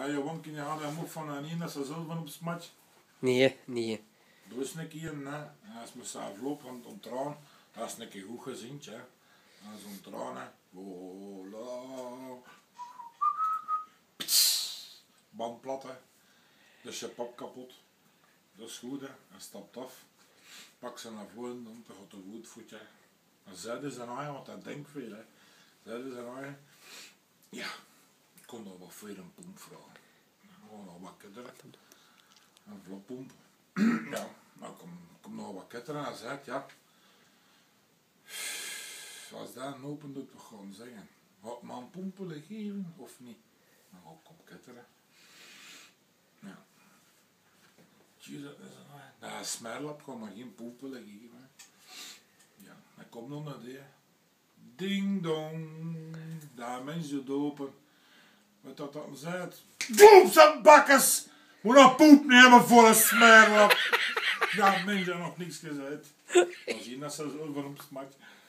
je woonkind had hem ook van een ene dat ze zo van op smat. Nee, nee. Dus een keer, hè. En als me zelf loopt om traan, dat is een keer goed gezien, hè. En zo'n traan, hè. Vola. Band plat, hè. Dus je pap kapot. Dat is goed, hè. Hij stapt af. Pak ze naar voren, dan gaat de voetvoetje. En zeiden ze aan, want dat denkt veel, hè. Zeiden ze aan, ja, ik kon nog wat voor een pomp vragen. Gewoon nog wat ketteren. Een vloppomp. Ja, maar kom nog wat ketteren en zei ja. Als dat een open doet, we gaan zeggen. Gaat me een pomp willen geven of niet? Dan ga ik op ketteren. Ja. Dat is smerlap, kan maar geen pomp willen geven. Ja, dan komt nog naar die. Ding dong. Daar mensen dopen. Wat dat dan zei? Boep, zijn bakkers! Moet nog poep nemen voor een smerlap. Ja, mensen nog niks gezegd. Dan zien dat ze zo van hem smaakt.